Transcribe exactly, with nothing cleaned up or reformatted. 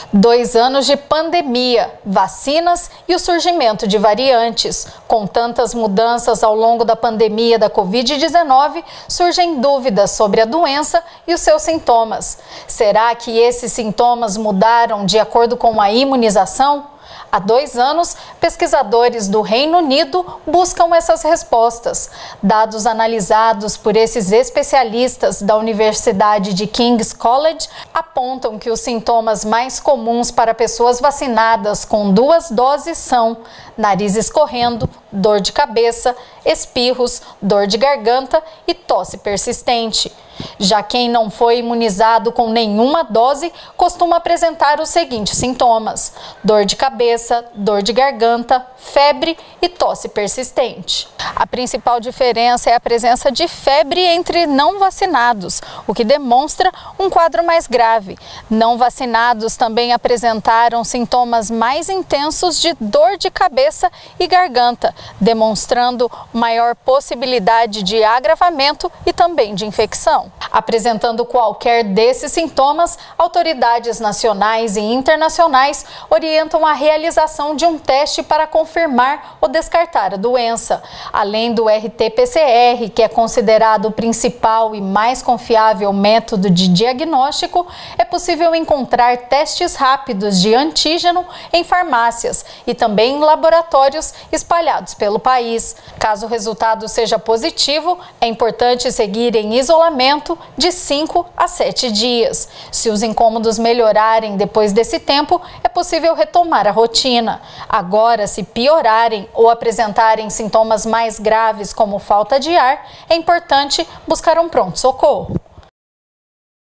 Dois anos de pandemia, vacinas e o surgimento de variantes. Com tantas mudanças ao longo da pandemia da Covid dezenove, surgem dúvidas sobre a doença e os seus sintomas. Será que esses sintomas mudaram de acordo com a imunização? Há dois anos, pesquisadores do Reino Unido buscam essas respostas. Dados analisados por esses especialistas da Universidade de King's College apontam que os sintomas mais comuns para pessoas vacinadas com duas doses são nariz escorrendo, dor de cabeça, espirros, dor de garganta e tosse persistente. Já quem não foi imunizado com nenhuma dose costuma apresentar os seguintes sintomas: dor de cabeça, dor de garganta, febre e tosse persistente. A principal diferença é a presença de febre entre não vacinados, o que demonstra um quadro mais grave. Não vacinados também apresentaram sintomas mais intensos de dor de cabeça e garganta, demonstrando maior possibilidade de agravamento e também de infecção. Apresentando qualquer desses sintomas, autoridades nacionais e internacionais orientam a realização de um teste para confirmar ou descartar a doença. Além do R T P C R, que é considerado o principal e mais confiável método de diagnóstico, é possível encontrar testes rápidos de antígeno em farmácias e também em laboratórios espalhados pelo país. Caso o resultado seja positivo, é importante seguir em isolamento de cinco a sete dias. Se os incômodos melhorarem depois desse tempo, é possível retomar a rotina. Agora, se piorarem ou apresentarem sintomas mais graves como falta de ar, é importante buscar um pronto-socorro.